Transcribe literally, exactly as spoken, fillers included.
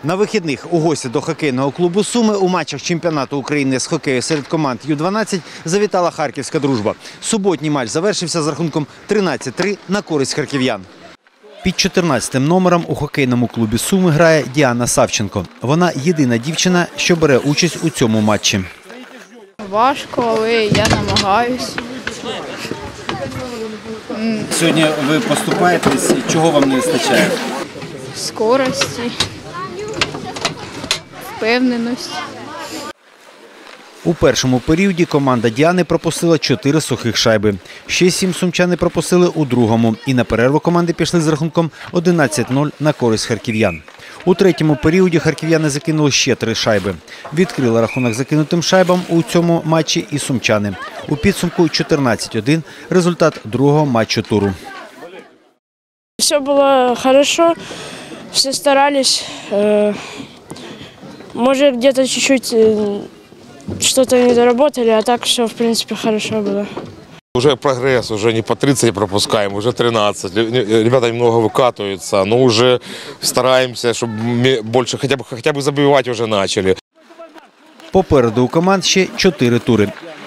На вихідних у гості до хокейного клубу «Суми» у матчах чемпіонату України з хокею серед команд Ю дванадцять завітала харківська дружба. Суботній матч завершився з рахунком тринадцять три на користь харків'ян. Під чотирнадцятим номером у хокейному клубі «Суми» грає Діана Савченко. Вона єдина дівчина, що бере участь у цьому матчі. Важко, але я намагаюсь. Сьогодні ви поступаєтесь. Чого вам не вистачає? Скорості, впевненості. У першому періоді команда Діани пропустила чотири сухих шайби. Ще сім сумчани пропустили у другому. І на перерву команди пішли з рахунком одинадцять нуль на користь харків'ян. У третьому періоді харків'яни закинули ще три шайби. Відкрили рахунок закинутим шайбам у цьому матчі і сумчани. У підсумку чотирнадцять один – результат другого матчу туру. Все было хорошо, все старались. Может, где-то чуть-чуть что-то не доработали, а так все, в принципе, хорошо было. Уже прогресс, уже не по тридцать пропускаем, уже тринадцать. Ребята немного выкатываются, но уже стараемся, чтобы больше хотя бы, хотя бы забивать уже начали. Попереду у команд ще чотири тури.